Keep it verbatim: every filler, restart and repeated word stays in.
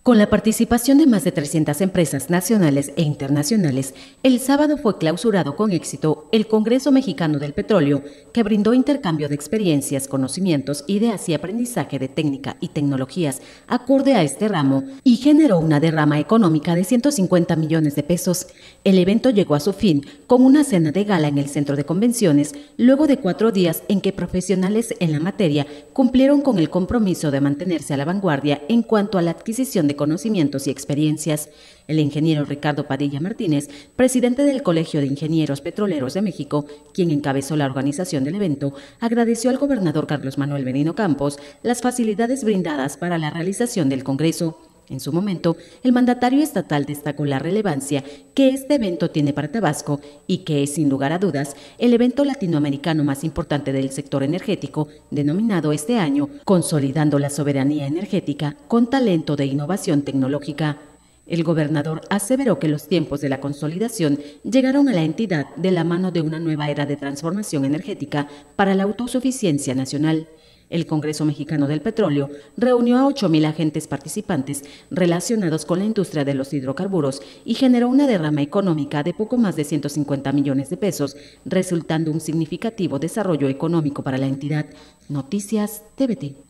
Con la participación de más de trescientas empresas nacionales e internacionales, el sábado fue clausurado con éxito el Congreso Mexicano del Petróleo, que brindó intercambio de experiencias, conocimientos, ideas y aprendizaje de técnica y tecnologías acorde a este ramo y generó una derrama económica de ciento cincuenta millones de pesos. El evento llegó a su fin con una cena de gala en el centro de convenciones, luego de cuatro días en que profesionales en la materia cumplieron con el compromiso de mantenerse a la vanguardia en cuanto a la adquisición de conocimientos y experiencias. El ingeniero Ricardo Padilla Martínez, presidente del Colegio de Ingenieros Petroleros de México, quien encabezó la organización del evento, agradeció al gobernador Carlos Manuel Merino Campos las facilidades brindadas para la realización del Congreso. En su momento, el mandatario estatal destacó la relevancia que este evento tiene para Tabasco y que es, sin lugar a dudas, el evento latinoamericano más importante del sector energético, denominado este año Consolidando la Soberanía Energética con Talento de Innovación Tecnológica. El gobernador aseveró que los tiempos de la consolidación llegaron a la entidad de la mano de una nueva era de transformación energética para la autosuficiencia nacional. El Congreso Mexicano del Petróleo reunió a ocho mil agentes participantes relacionados con la industria de los hidrocarburos y generó una derrama económica de poco más de ciento cincuenta millones de pesos, resultando un significativo desarrollo económico para la entidad. Noticias T V T.